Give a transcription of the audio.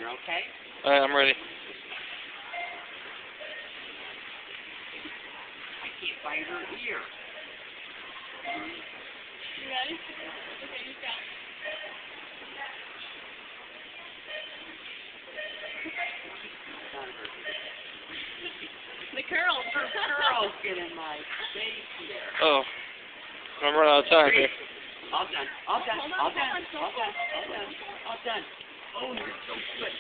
okay? Alright, I'm ready. I can't bite her ear. You ready? Okay, you count. The curls. Her curls get in my face here. Oh. I'm running out of time here. All done. All done. All done. All done. All done. All done. Oh, you're so good.